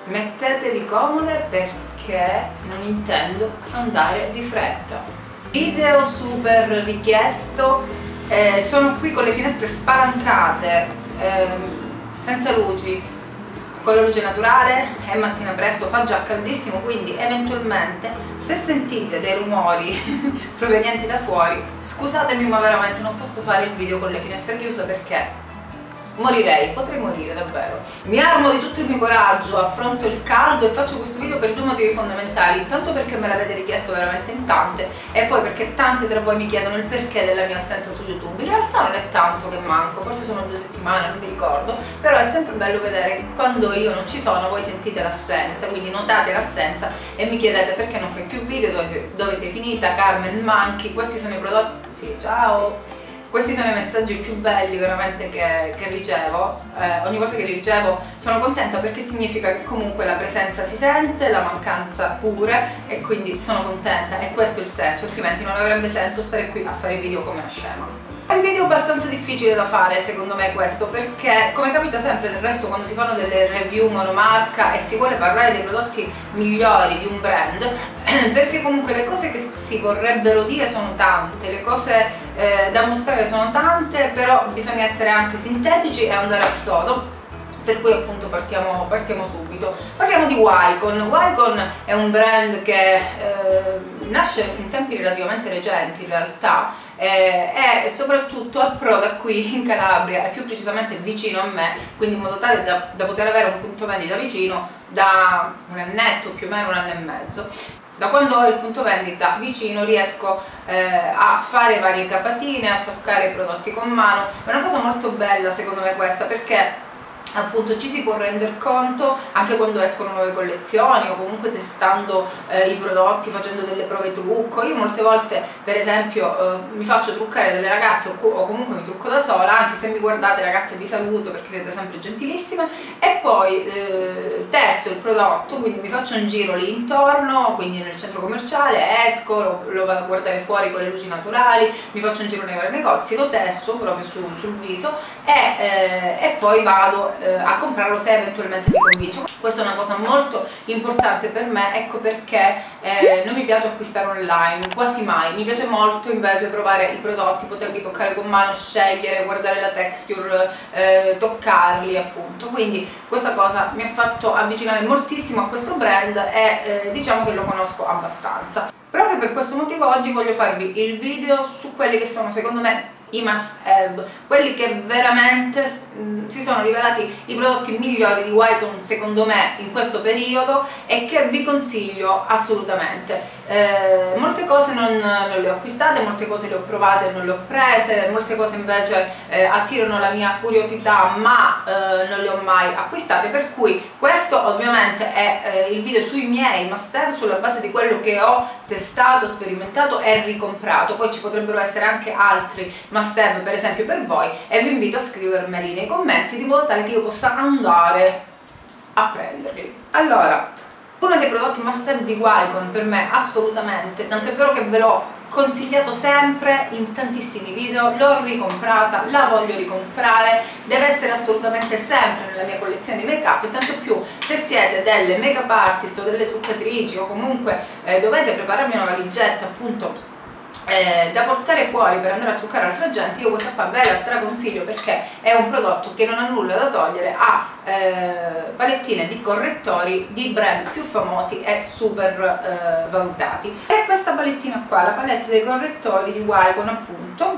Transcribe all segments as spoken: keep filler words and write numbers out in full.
mettetevi comode perché non intendo andare di fretta. Video super richiesto, eh, sono qui con le finestre spalancate, eh, senza luci, con la luce naturale, è mattina presto, fa già caldissimo, quindi eventualmente se sentite dei rumori provenienti da fuori, scusatemi ma veramente non posso fare il video con le finestre chiuse perché morirei, potrei morire davvero. Mi armo di tutto il mio coraggio, affronto il caldo e faccio questo video per due motivi fondamentali: intanto perché me l'avete richiesto veramente in tante, e poi perché tante tra voi mi chiedono il perché della mia assenza su YouTube. In realtà non è tanto che manco, forse sono due settimane, non mi ricordo, però è sempre bello vedere che quando io non ci sono voi sentite l'assenza, quindi notate l'assenza e mi chiedete perché non fai più video, dove, dove sei finita, Carmen Manchi, questi sono i prodotti, sì, ciao! Questi sono i messaggi più belli veramente che, che ricevo, eh, ogni volta che li ricevo sono contenta perché significa che comunque la presenza si sente, la mancanza pure, e quindi sono contenta, e questo è il senso, altrimenti non avrebbe senso stare qui a fare video come una scema. È un video abbastanza difficile da fare secondo me questo, perché come capita sempre del resto quando si fanno delle review monomarca e si vuole parlare dei prodotti migliori di un brand, perché comunque le cose che si vorrebbero dire sono tante, le cose eh, da mostrare sono tante, però bisogna essere anche sintetici e andare a sodo. Per cui appunto partiamo, partiamo subito. Parliamo di Wycon. Wycon è un brand che eh, nasce in tempi relativamente recenti in realtà, eh, e soprattutto approda qui in Calabria e più precisamente vicino a me, quindi in modo tale da, da poter avere un punto vendita vicino da un annetto, più o meno un anno e mezzo. Da quando ho il punto vendita vicino riesco eh, a fare varie capatine, a toccare i prodotti con mano. È una cosa molto bella secondo me questa, perché appunto ci si può rendere conto anche quando escono nuove collezioni o comunque testando eh, i prodotti, facendo delle prove trucco. Io molte volte per esempio eh, mi faccio truccare dalle ragazze o, o comunque mi trucco da sola, anzi se mi guardate ragazze vi saluto perché siete sempre gentilissime, e poi eh, testo il prodotto, quindi mi faccio un giro lì intorno, quindi nel centro commerciale, esco, lo, lo vado a guardare fuori con le luci naturali, mi faccio un giro nei vari negozi, lo testo proprio su, sul viso e, eh, e poi vado a comprarlo se eventualmente mi convince. Questa è una cosa molto importante per me, ecco perché eh, non mi piace acquistare online, quasi mai. Mi piace molto invece provare i prodotti, poterli toccare con mano, scegliere, guardare la texture, eh, toccarli appunto. Quindi questa cosa mi ha fatto avvicinare moltissimo a questo brand e eh, diciamo che lo conosco abbastanza. Proprio per questo motivo oggi voglio farvi il video su quelli che sono secondo me i must have, quelli che veramente mh, si sono rivelati i prodotti migliori di Wycon secondo me in questo periodo e che vi consiglio assolutamente. Eh, molte cose non, non le ho acquistate, molte cose le ho provate e non le ho prese, molte cose invece eh, attirano la mia curiosità ma eh, non le ho mai acquistate, per cui questo ovviamente è eh, il video sui miei must have, sulla base di quello che ho testato, sperimentato e ricomprato. Poi ci potrebbero essere anche altri must have per esempio per voi e vi invito a scrivermeli nei commenti di modo tale che io possa andare a prenderli. Allora, uno dei prodotti must have di Wycon per me assolutamente, tant'è vero che ve l'ho consigliato sempre in tantissimi video, l'ho ricomprata, la voglio ricomprare, deve essere assolutamente sempre nella mia collezione di make up, e tanto più se siete delle make up artist o delle truccatrici o comunque eh, dovete prepararvi una valigetta appunto Eh, da portare fuori per andare a truccare altra gente. Io questa qua ve la straconsiglio perché è un prodotto che non ha nulla da togliere a eh, palettine di correttori di brand più famosi e super eh, valutati. E questa palettina qua, la palette dei correttori di Wycon appunto,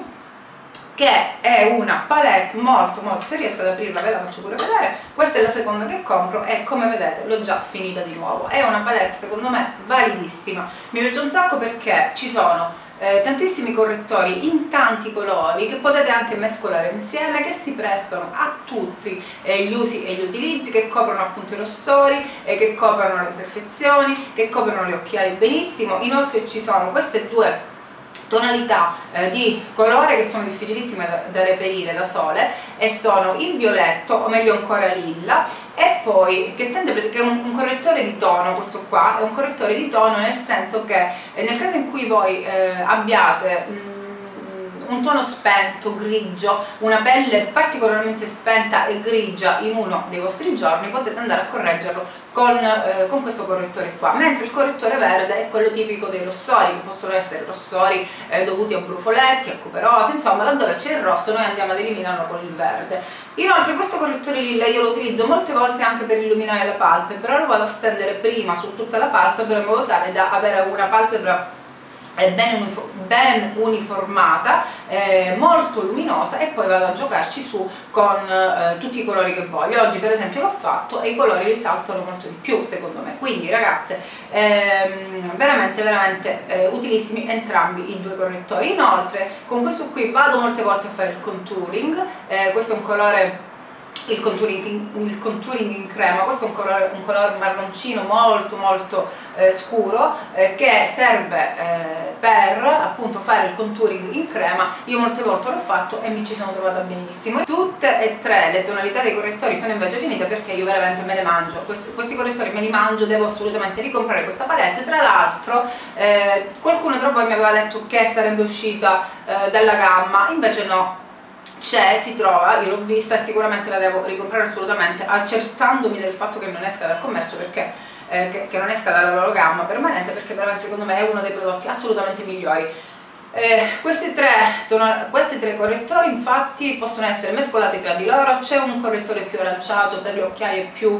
che è una palette molto molto, se riesco ad aprirla ve la faccio pure vedere. Questa è la seconda che compro e come vedete l'ho già finita di nuovo. È una palette secondo me validissima, mi piace un sacco perché ci sono Eh, tantissimi correttori in tanti colori che potete anche mescolare insieme, che si prestano a tutti eh, gli usi e gli utilizzi, che coprono appunto i rossori, eh, che coprono le imperfezioni, che coprono le occhiaie benissimo. Inoltre ci sono queste due tonalità eh, di colore che sono difficilissime da, da reperire da sole, e sono il violetto, o meglio ancora lilla, e poi che tende, che è un, un correttore di tono. Questo qua è un correttore di tono nel senso che eh, nel caso in cui voi eh, abbiate mh, un tono spento, grigio, una pelle particolarmente spenta e grigia in uno dei vostri giorni, potete andare a correggerlo con, eh, con questo correttore qua, mentre il correttore verde è quello tipico dei rossori, che possono essere rossori eh, dovuti a brufoletti, a cuperose, insomma laddove c'è il rosso noi andiamo ad eliminarlo con il verde. Inoltre questo correttore lilla io lo utilizzo molte volte anche per illuminare la palpebra, lo vado a stendere prima su tutta la palpebra in modo tale da avere una palpebra ben, ben uniformata, eh, molto luminosa, e poi vado a giocarci su con eh, tutti i colori che voglio. Oggi per esempio l'ho fatto e i colori risaltano molto di più secondo me, quindi ragazze ehm, veramente veramente eh, utilissimi entrambi i due correttori. Inoltre con questo qui vado molte volte a fare il contouring, eh, questo è un colore Il contouring, in, il contouring in crema, questo è un colore, un colore marroncino molto molto eh, scuro, eh, che serve eh, per appunto fare il contouring in crema. Io molte volte l'ho fatto e mi ci sono trovata benissimo. Tutte e tre le tonalità dei correttori sono invece finite perché io veramente me le mangio, questi, questi correttori me li mangio, devo assolutamente ricomprare questa palette. Tra l'altro eh, qualcuno tra voi mi aveva detto che sarebbe uscita eh, dalla gamma, invece no, c'è, si trova, io l'ho vista e sicuramente la devo ricomprare assolutamente, accertandomi del fatto che non esca dal commercio, perché eh, che, che non esca dalla loro gamma permanente, perché veramente secondo me è uno dei prodotti assolutamente migliori. Eh, questi, tre, questi tre correttori infatti possono essere mescolati tra di loro. C'è un correttore più aranciato per le occhiaie più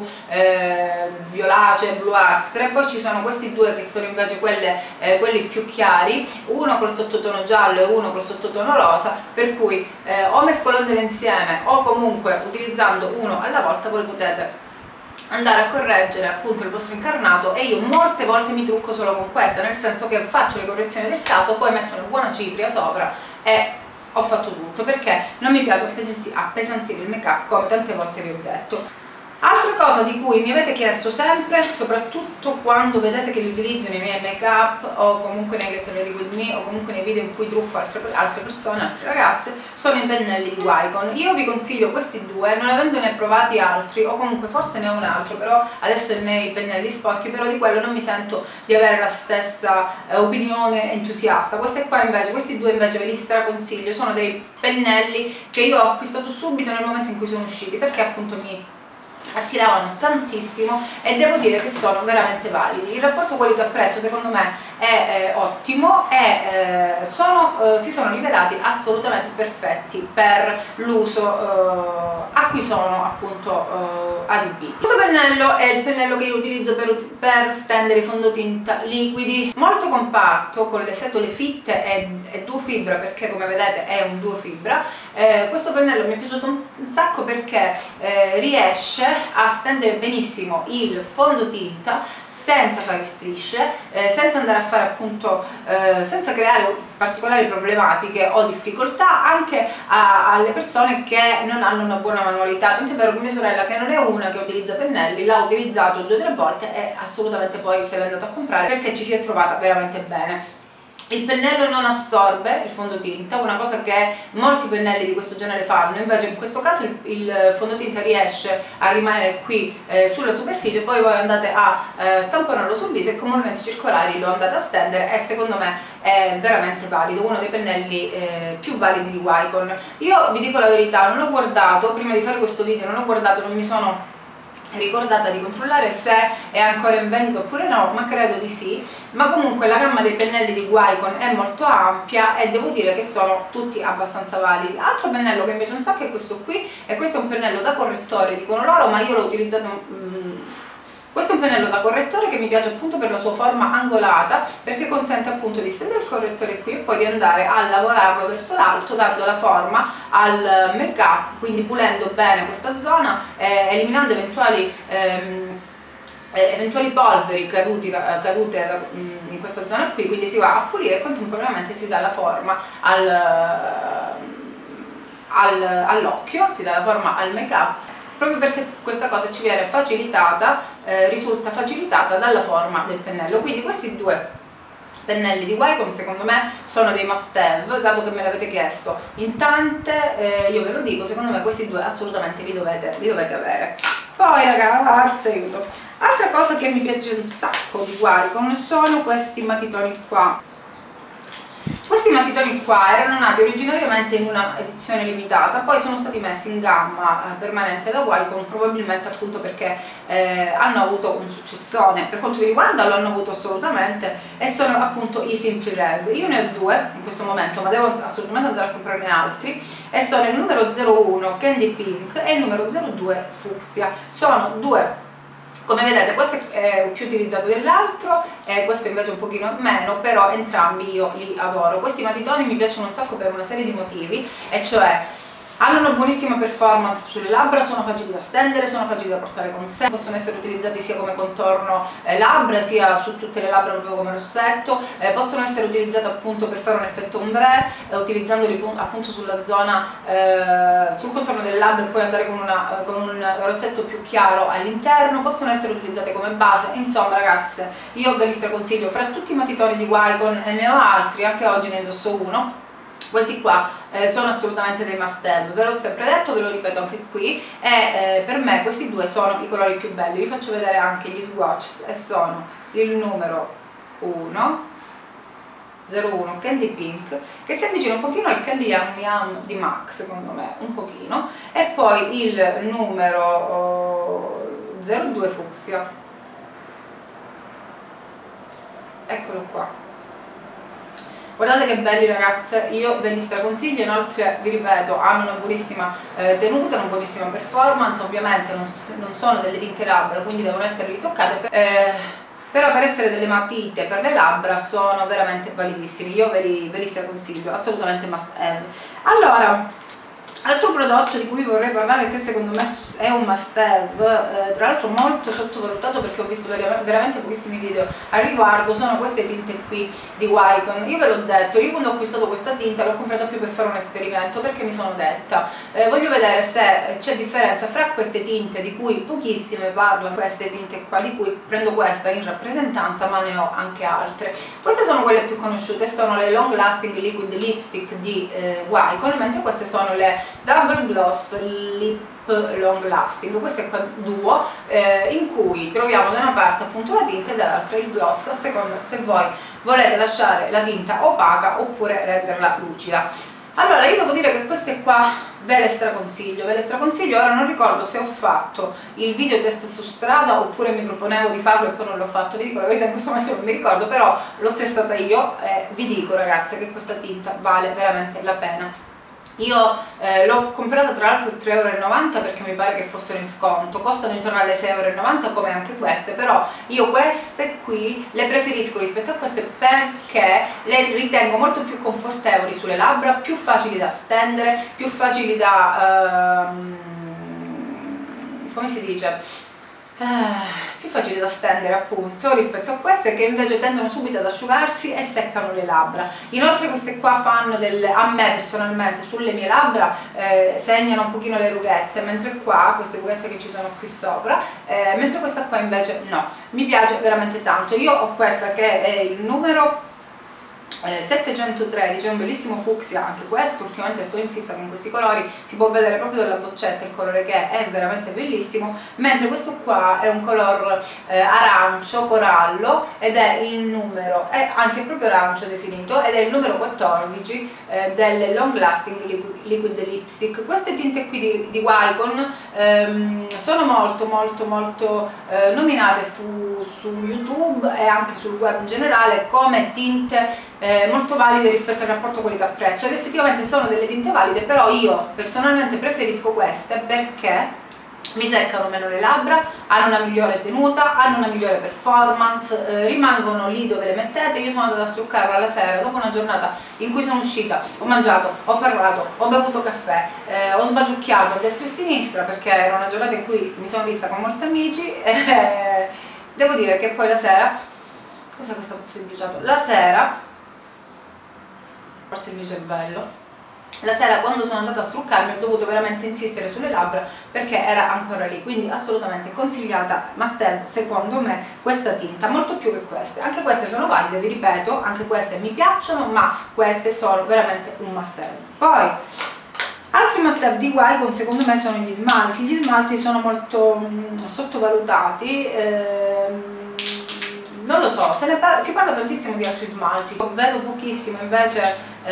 eh, violacee, bluastre, poi ci sono questi due che sono invece quelle, eh, quelli più chiari, uno col sottotono giallo e uno col sottotono rosa, per cui eh, o mescolandoli insieme o comunque utilizzando uno alla volta voi potete andare a correggere appunto il vostro incarnato. E io molte volte mi trucco solo con questa, nel senso che faccio le correzioni del caso, poi metto una buona cipria sopra e ho fatto tutto, perché non mi piace appesantire il make up, come tante volte vi ho detto. Altra cosa di cui mi avete chiesto sempre, soprattutto quando vedete che li utilizzo nei miei make up o comunque nei Get Ready With Me o comunque nei video in cui trucco altre, altre persone, altre ragazze, sono i pennelli di Wycon. Io vi consiglio questi due, non avendone provati altri, o comunque forse ne ho un altro, però adesso è nei pennelli sporchi, però di quello non mi sento di avere la stessa eh, opinione entusiasta. Questi qua invece, questi due invece ve li straconsiglio, sono dei pennelli che io ho acquistato subito nel momento in cui sono usciti, perché appunto mi attiravano tantissimo e devo dire che sono veramente validi. Il rapporto qualità-prezzo secondo me è eh, ottimo e eh, sono, eh, si sono rivelati assolutamente perfetti per l'uso eh, a cui sono appunto eh, adibiti. Questo pennello è il pennello che io utilizzo per, per stendere i fondotinta liquidi, molto compatto, con le setole fitte e, e duo fibra, perché come vedete è un duo fibra. Eh, questo pennello mi è piaciuto un, un sacco perché eh, riesce a stendere benissimo il fondotinta senza fare strisce, eh, senza andare a fare appunto, eh, senza creare particolari problematiche o difficoltà anche a, alle persone che non hanno una buona manualità. Tant'è vero che mia sorella, che non è una che utilizza pennelli, l'ha utilizzato due o tre volte e assolutamente poi se l'è andata a comprare perché ci si è trovata veramente bene. Il pennello non assorbe il fondotinta, una cosa che molti pennelli di questo genere fanno, invece in questo caso il, il fondotinta riesce a rimanere qui eh, sulla superficie, poi voi andate a eh, tamponarlo sul viso e con movimenti circolari lo andate a stendere e secondo me è veramente valido, uno dei pennelli eh, più validi di Wycon. Io vi dico la verità, non ho guardato, prima di fare questo video non ho guardato, non mi sono ricordata di controllare se è ancora in vendita oppure no, ma credo di sì. Ma comunque la gamma dei pennelli di Wycon è molto ampia e devo dire che sono tutti abbastanza validi. Altro pennello che mi piace un sacco è questo qui, e questo è un pennello da correttore, dicono loro, ma io l'ho utilizzato mm, questo è un pennello da correttore che mi piace appunto per la sua forma angolata, perché consente appunto di stendere il correttore qui e poi di andare a lavorarlo verso l'alto, dando la forma al make up, quindi pulendo bene questa zona, eh, eliminando eventuali ehm, eventuali polveri caduti, cadute in questa zona qui, quindi si va a pulire e contemporaneamente si dà la forma al, al, all'occhio, si dà la forma al make up, proprio perché questa cosa ci viene facilitata, eh, risulta facilitata dalla forma del pennello. Quindi questi due pennelli di Wycon secondo me sono dei must have, dato che me l'avete chiesto in tante, eh, io ve lo dico, secondo me questi due assolutamente li dovete, li dovete avere. Poi ragazzi, aiuto, altra cosa che mi piace un sacco di Wycon sono questi matitoni qua. Questi matitoni qua erano nati originariamente in una edizione limitata, poi sono stati messi in gamma eh, permanente da Wacom, probabilmente appunto perché eh, hanno avuto un successone. Per quanto mi riguarda lo hanno avuto assolutamente, e sono appunto i Simply Red. Io ne ho due in questo momento, ma devo assolutamente andare a comprarne altri, e sono il numero zero uno Candy Pink e il numero zero due Fucsia. Sono due, come vedete, questo è più utilizzato dell'altro e questo invece un pochino meno, però entrambi io li adoro. Questi matitoni mi piacciono un sacco per una serie di motivi, e cioè hanno una buonissima performance sulle labbra, sono facili da stendere, sono facili da portare con sé, possono essere utilizzati sia come contorno eh, labbra, sia su tutte le labbra proprio come rossetto, eh, possono essere utilizzati appunto per fare un effetto ombre, eh, utilizzandoli appunto sulla zona, eh, sul contorno delle labbra, e poi andare con, una, con un rossetto più chiaro all'interno. Possono essere utilizzate come base. Insomma ragazze, io ve li straconsiglio fra tutti i matitoni di Wacom, e ne ho altri, anche oggi ne indosso uno. Questi qua eh, sono assolutamente dei must have, ve l'ho sempre detto, ve lo ripeto anche qui, e eh, per me questi due sono i colori più belli. Vi faccio vedere anche gli swatch, e sono il numero uno, zero uno Candy Pink, che si avvicina un pochino al Candy Yum Yum di MAC, secondo me, un pochino, e poi il numero oh, zero due Fucsia, eccolo qua. Guardate che belli ragazze, io ve li straconsiglio. Inoltre vi ripeto, hanno una buonissima eh, tenuta, una buonissima performance. Ovviamente non, non sono delle tinte labbra, quindi devono essere ritoccate, eh, però per essere delle matite per le labbra sono veramente validissimi. Io ve li, ve li straconsiglio, assolutamente must have. Allora, altro prodotto di cui vorrei parlare, che secondo me è un must have, eh, tra l'altro molto sottovalutato perché ho visto veramente pochissimi video al riguardo, sono queste tinte qui di Wacom. Io ve l'ho detto, io quando ho acquistato questa tinta l'ho comprata più per fare un esperimento, perché mi sono detta eh, voglio vedere se c'è differenza fra queste tinte di cui pochissime parlano, queste tinte qua di cui prendo questa in rappresentanza, ma ne ho anche altre. Queste sono quelle più conosciute, sono le Long Lasting Liquid Lipstick di eh, Wacom, mentre queste sono le Double Gloss Lip Long Lasting. Questo è qua duo, eh, in cui troviamo da una parte appunto la tinta e dall'altra il gloss, a seconda se voi volete lasciare la tinta opaca oppure renderla lucida. Allora, io devo dire che queste qua ve le straconsiglio, ve le straconsiglio. Ora non ricordo se ho fatto il video test su strada oppure mi proponevo di farlo e poi non l'ho fatto, vi dico la verità, in questo momento non mi ricordo, però l'ho testata io e vi dico ragazze che questa tinta vale veramente la pena. Io eh, l'ho comprata tra l'altro a tre euro e novanta perché mi pare che fossero in sconto, costano intorno alle sei euro e novanta come anche queste, però io queste qui le preferisco rispetto a queste perché le ritengo molto più confortevoli sulle labbra, più facili da stendere, più facili da... Uh, come si dice? Eh, più facili da stendere appunto rispetto a queste che invece tendono subito ad asciugarsi e seccano le labbra. Inoltre queste qua fanno delle, a me personalmente sulle mie labbra eh, segnano un pochino le rughette, mentre qua, queste rughette che ci sono qui sopra, eh, mentre questa qua invece no, mi piace veramente tanto. Io ho questa che è il numero Eh, settecentotredici, è un bellissimo fucsia anche questo, ultimamente sto in fissa con questi colori, si può vedere proprio dalla boccetta il colore che è, è veramente bellissimo, mentre questo qua è un color eh, arancio, corallo, ed è il numero, è, anzi è proprio arancio definito, ed è il numero quattordici eh, delle Long Lasting Liquid Lipstick. Queste tinte qui di, di Wacom ehm, sono molto molto molto eh, nominate su, su YouTube e anche sul web in generale come tinte Eh, molto valide rispetto al rapporto qualità-prezzo, ed effettivamente sono delle tinte valide, però io personalmente preferisco queste perché mi seccano meno le labbra, hanno una migliore tenuta, hanno una migliore performance, eh, rimangono lì dove le mettete. Io sono andata a struccarla la sera dopo una giornata in cui sono uscita, ho mangiato, ho parlato, ho bevuto caffè, eh, ho sbagiucchiato a destra e a sinistra perché era una giornata in cui mi sono vista con molti amici e devo dire che poi la sera, cos'è questa puzza di bruciato? La sera, forse il mio cervello, la sera quando sono andata a struccarmi ho dovuto veramente insistere sulle labbra perché era ancora lì, quindi assolutamente consigliata, must have secondo me questa tinta, molto più che queste. Anche queste sono valide, vi ripeto, anche queste mi piacciono, ma queste sono veramente un must have. Poi altri must have di Wacom secondo me sono gli smalti. Gli smalti sono molto mh, sottovalutati, ehm, non lo so, se ne parla, si parla tantissimo di altri smalti, vedo pochissimo invece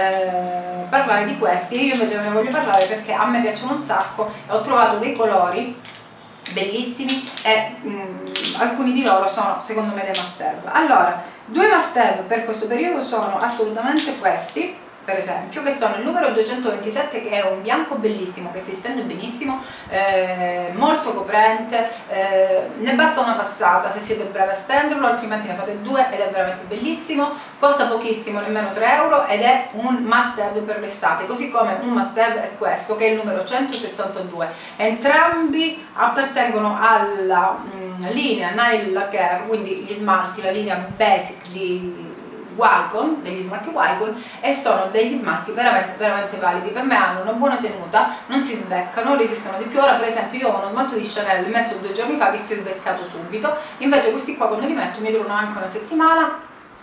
eh, parlare di questi, e io invece ve ne voglio parlare perché a me piacciono un sacco e ho trovato dei colori bellissimi e mh, alcuni di loro sono secondo me dei must have. Allora, due must have per questo periodo sono assolutamente questi, per esempio, che sono il numero duecentoventisette, che è un bianco bellissimo che si stende benissimo, eh, molto coprente, eh, ne basta una passata se siete bravi a stenderlo, altrimenti ne fate due ed è veramente bellissimo, costa pochissimo, nemmeno tre euro, ed è un must have per l'estate, così come un must have è questo che è il numero centosettantadue. Entrambi appartengono alla mh, linea Nail Lacquer, quindi gli smalti, la linea basic di Wycon, degli smalti Wycon, e sono degli smalti veramente veramente validi. Per me hanno una buona tenuta, non si sveccano, resistono di più. Ora per esempio io ho uno smalto di Chanel messo due giorni fa che si è sveccato subito, invece questi qua quando li metto mi durano anche una settimana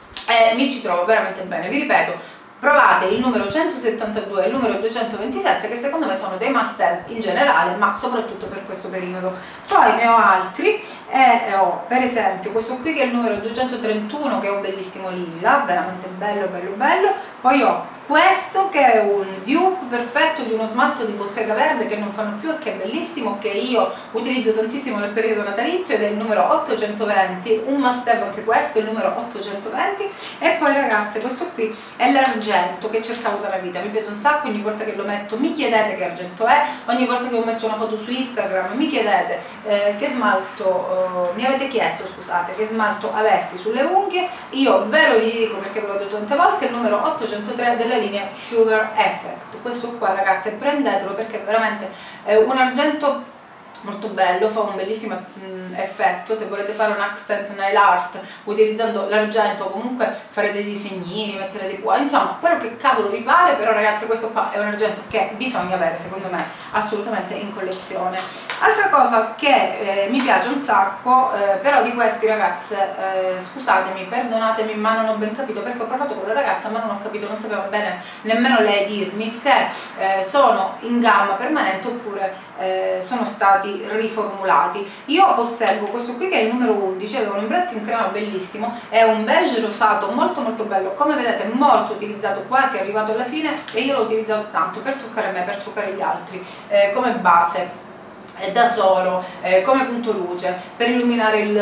e mi ci trovo veramente bene. Vi ripeto, provate il numero centosettantadue e il numero duecentoventisette, che secondo me sono dei must have in generale, ma soprattutto per questo periodo. Poi ne ho altri, e ho per esempio questo qui che è il numero duecentotrentuno, che è un bellissimo lilla, veramente bello bello bello. Poi ho questo che è un dupe perfetto di uno smalto di Bottega Verde che non fanno più e che è bellissimo, che io utilizzo tantissimo nel periodo natalizio, ed è il numero ottocentoventi, un must have anche questo, il numero ottocentoventi. E poi ragazze, questo qui è l'argento che cercavo da una vita, mi piace un sacco, ogni volta che lo metto mi chiedete che argento è, ogni volta che ho messo una foto su Instagram mi chiedete eh, che smalto, eh, mi avete chiesto scusate, che smalto avessi sulle unghie, io ve lo dico perché ve l'ho detto tante volte, il numero ottocentotre della linea Sugar Effect. Questo qua ragazze prendetelo perché veramente è un argento molto bello, fa un bellissimo mh, effetto. Se volete fare un accent nail art utilizzando l'argento, comunque fare dei disegnini, mettere dei buoi, insomma quello che cavolo vi pare, però ragazzi questo qua è un argento che bisogna avere secondo me assolutamente in collezione. Altra cosa che eh, mi piace un sacco, eh, però di questi ragazze eh, scusatemi, perdonatemi, ma non ho ben capito, perché ho parlato con la ragazza ma non ho capito, non sapeva bene nemmeno lei dirmi se eh, sono in gamma permanente oppure eh, sono stati riformulati. Io posseggo questo qui che è il numero undici, è un ombretto in crema bellissimo, è un beige rosato molto molto bello, come vedete molto utilizzato, quasi arrivato alla fine, e io l'ho utilizzato tanto per truccare me, per truccare gli altri, eh, come base da solo, eh, come punto luce, per illuminare il,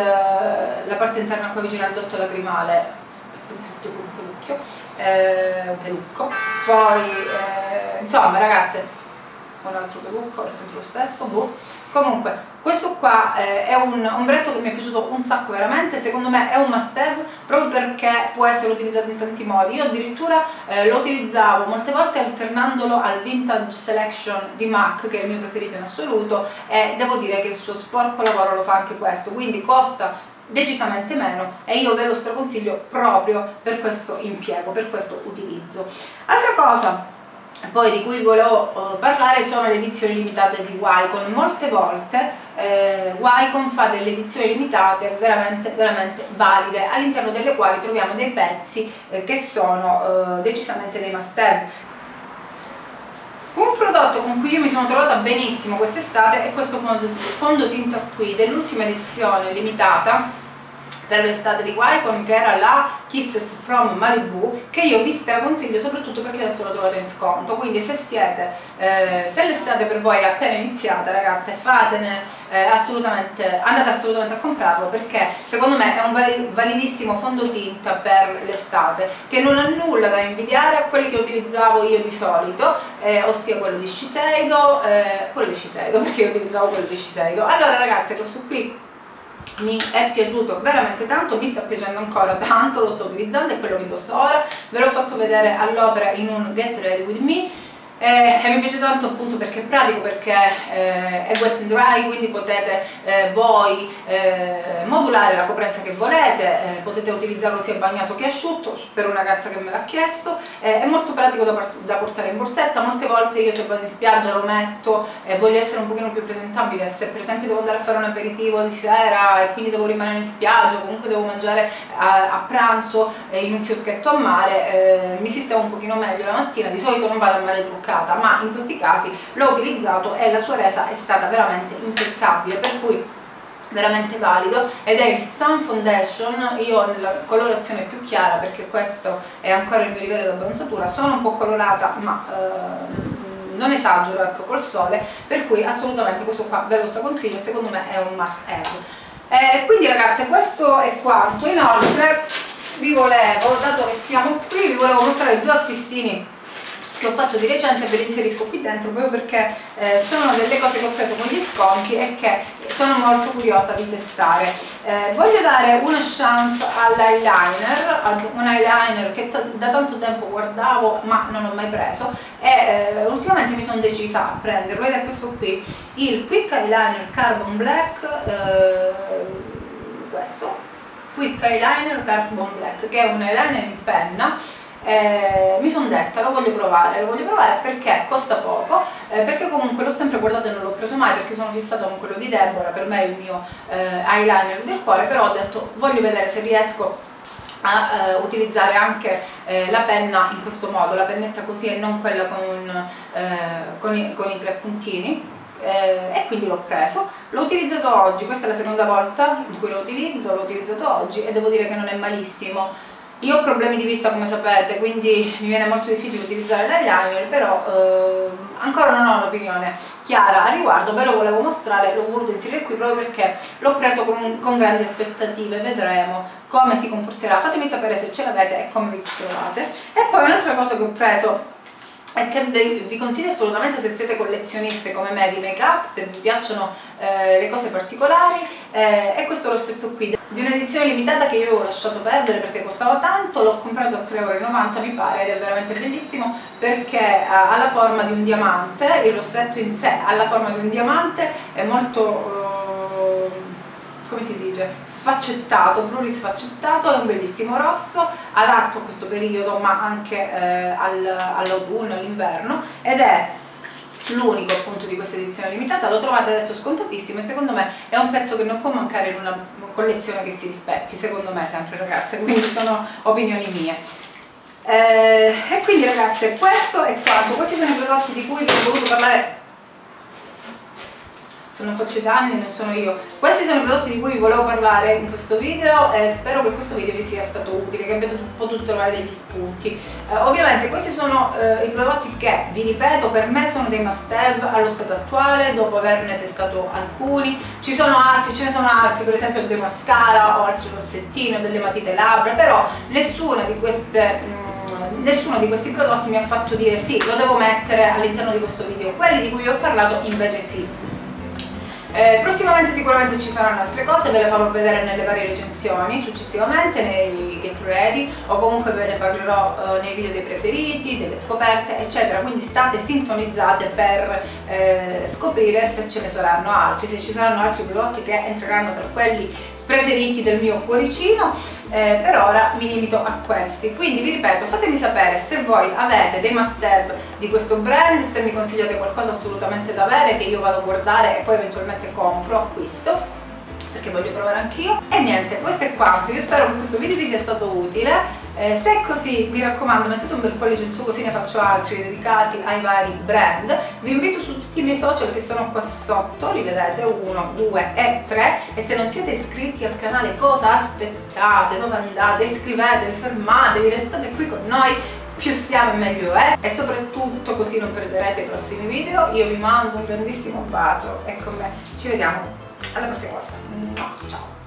la parte interna qua vicino al dotto lacrimale, un pelucchio, eh, un pelucco. Poi eh, insomma ragazze, un altro pelucco, è sempre lo stesso, boh. Comunque questo qua eh, è un ombretto che mi è piaciuto un sacco veramente, secondo me è un must have proprio perché può essere utilizzato in tanti modi. Io addirittura eh, lo utilizzavo molte volte alternandolo al Vintage Selection di MAC, che è il mio preferito in assoluto, e devo dire che il suo sporco lavoro lo fa anche questo, quindi costa decisamente meno e io ve lo straconsiglio proprio per questo impiego, per questo utilizzo. Altra cosa poi di cui volevo uh, parlare sono le edizioni limitate di Wycon. Molte volte eh, Wycon fa delle edizioni limitate veramente veramente valide, all'interno delle quali troviamo dei pezzi eh, che sono uh, decisamente dei must have. Un prodotto con cui io mi sono trovata benissimo quest'estate è questo fondo, fondotinta qui dell'ultima edizione limitata per l'estate di Wycon, che era la Kisses from Malibu, che io vi straconsiglio soprattutto perché adesso la trovate in sconto, quindi se siete eh, se l'estate per voi è appena iniziata ragazze, fatene eh, assolutamente, andate assolutamente a comprarlo, perché secondo me è un validissimo fondotinta per l'estate che non ha nulla da invidiare a quelli che utilizzavo io di solito, eh, ossia quello di Shiseido, eh, quello di Shiseido perché io utilizzavo quello di Shiseido. Allora ragazze, questo qui mi è piaciuto veramente tanto, mi sta piacendo ancora tanto, lo sto utilizzando, è quello che indosso ora, ve l'ho fatto vedere all'opera in un Get Ready With Me. Eh, e mi piace tanto appunto perché è pratico, perché eh, è wet and dry, quindi potete eh, voi eh, modulare la coprenza che volete, eh, potete utilizzarlo sia bagnato che asciutto, per una ragazza che me l'ha chiesto, eh, è molto pratico da, da portare in borsetta. Molte volte io se vado in spiaggia lo metto e eh, voglio essere un pochino più presentabile, se per esempio devo andare a fare un aperitivo di sera e quindi devo rimanere in spiaggia, comunque devo mangiare a, a pranzo eh, in un chioschetto a mare, eh, mi sistema un pochino meglio la mattina. Di solito non vado a mare truccato, ma in questi casi l'ho utilizzato e la sua resa è stata veramente impeccabile, per cui veramente valido, ed è il Sun Foundation. Io ho nella colorazione più chiara perché questo è ancora il mio livello di abbronzatura, sono un po' colorata ma eh, non esagero, ecco, col sole, per cui assolutamente questo qua ve lo straconsiglio, secondo me è un must have. Eh, quindi ragazze, questo è quanto. Inoltre vi volevo, dato che siamo qui, vi volevo mostrare due acquistini che ho fatto di recente, ve li inserisco qui dentro proprio perché eh, sono delle cose che ho preso con gli sconti e che sono molto curiosa di testare. Eh, voglio dare una chance all'eyeliner, ad un eyeliner che da tanto tempo guardavo ma non ho mai preso, e eh, ultimamente mi sono decisa a prenderlo, ed è questo qui, il Quick Eyeliner Carbon Black, eh, questo, Quick Eyeliner Carbon Black, che è un eyeliner in penna. Eh, mi sono detta lo voglio provare, lo voglio provare perché costa poco, eh, perché comunque l'ho sempre guardato e non l'ho preso mai perché sono fissata con quello di Deborah, per me è il mio eh, eyeliner del cuore, però ho detto voglio vedere se riesco a eh, utilizzare anche eh, la penna in questo modo, la pennetta così e non quella con, eh, con, i, con i tre puntini. Eh, e quindi l'ho preso, l'ho utilizzato oggi, questa è la seconda volta in cui lo utilizzo, l'ho utilizzato oggi e devo dire che non è malissimo. Io ho problemi di vista, come sapete, quindi mi viene molto difficile utilizzare l'eyeliner, però eh, ancora non ho un'opinione chiara a riguardo, ve lo volevo mostrare, l'ho voluto inserire qui proprio perché l'ho preso con, con grandi aspettative, vedremo come si comporterà, fatemi sapere se ce l'avete e come vi ci trovate. E poi un'altra cosa che ho preso e che vi, vi consiglio assolutamente se siete collezioniste come me di make up, se vi piacciono eh, le cose particolari, eh, è questo rossetto qui di un'edizione limitata che io avevo lasciato perdere perché costava tanto, l'ho comprato a tre e novanta euro mi pare, ed è veramente bellissimo perché ha la forma di un diamante, il rossetto in sé ha la forma di un diamante, è molto eh, come si dice, sfaccettato, plurisfaccettato, è un bellissimo rosso, adatto a questo periodo ma anche eh, all'autunno, all'inverno, ed è l'unico appunto di questa edizione limitata, lo trovate adesso scontatissimo e secondo me è un pezzo che non può mancare in una collezione che si rispetti, secondo me sempre ragazze, quindi sono opinioni mie. Eh, e quindi ragazze, questo è quanto, questi sono i prodotti di cui vi ho voluto parlare. Se non faccio i danni non sono io. Questi sono i prodotti di cui vi volevo parlare in questo video e spero che questo video vi sia stato utile, che abbiate potuto trovare degli spunti. Eh, ovviamente questi sono eh, i prodotti che, vi ripeto, per me sono dei must have allo stato attuale, dopo averne testato alcuni. Ci sono altri, ce ne sono altri, per esempio dei mascara o altri rossettini o delle matite labbra, però nessuna di queste... Mh, nessuno di questi prodotti mi ha fatto dire sì, lo devo mettere all'interno di questo video. Quelli di cui vi ho parlato invece sì. Eh, prossimamente sicuramente ci saranno altre cose, ve le farò vedere nelle varie recensioni successivamente, nei get ready, o comunque ve ne parlerò eh, nei video dei preferiti, delle scoperte eccetera, quindi state sintonizzate per eh, scoprire se ce ne saranno altri, se ci saranno altri prodotti che entreranno tra quelli preferiti del mio cuoricino. Eh, per ora mi limito a questi, quindi vi ripeto, fatemi sapere se voi avete dei must have di questo brand, se mi consigliate qualcosa assolutamente da avere che io vado a guardare e poi eventualmente compro, acquisto, perché voglio provare anch'io. E niente, questo è quanto, io spero che questo video vi sia stato utile. Eh, se è così, mi raccomando, mettete un bel pollice in su, così ne faccio altri dedicati ai vari brand. Vi invito su tutti i miei social che sono qua sotto, li vedete, uno, due e tre, e se non siete iscritti al canale cosa aspettate? Dove andate? Iscrivetevi, fermatevi, restate qui con noi, più siamo e meglio è, e soprattutto così non perderete i prossimi video. Io vi mando un grandissimo bacio e con me ci vediamo alla prossima volta. Ciao!